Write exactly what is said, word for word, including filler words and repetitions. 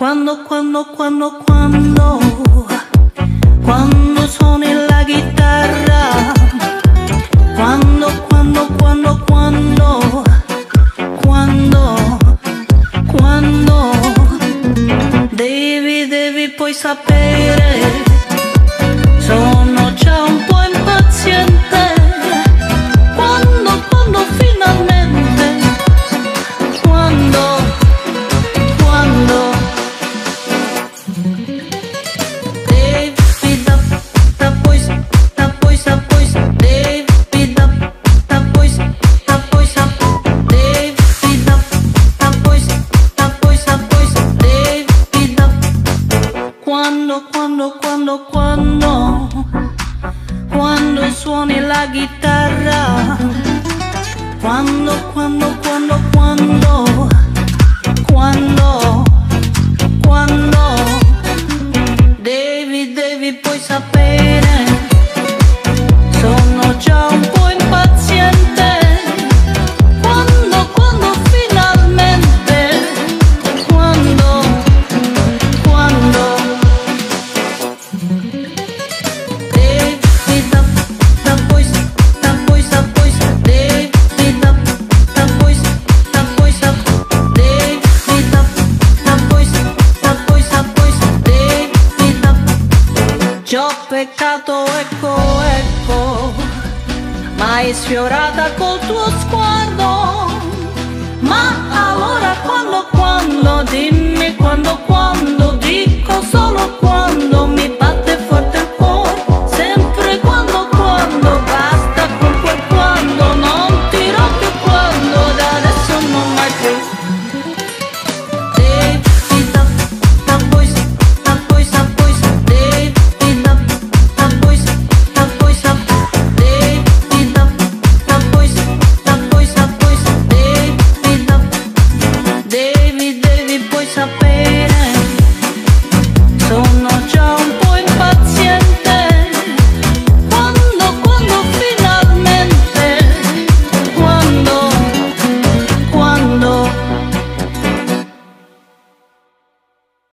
Quando, quando, quando, quando, quando suoni la chitarra, quando, quando, quando, quando, quando, quando, devi, devi poi sapere, sono già un po' impaziente, quando, quando finalmente, quando, quando, devi da, da poi, da poi, da poi, devi da, da poi, da poi, devi da, da poi, da poi, da poi, devi da, quando, quando, quando, quando, quando suoni la chitarra, quando, quando, quando, quando, quando, quando, devi, devi poi sapere, sono già un po' impaziente, quando, quando finalmente, quando, quando, devi da, da poi, da poi, da poi, devi da, da poi, da poi, da devi da, da poi, da poi, da poi, devi da, già ho peccato, ecco, ecco, ma hai sfiorata col tuo sguardo, ma allora quando, quando, dimmi quando, quando, dico solo quando mi pare.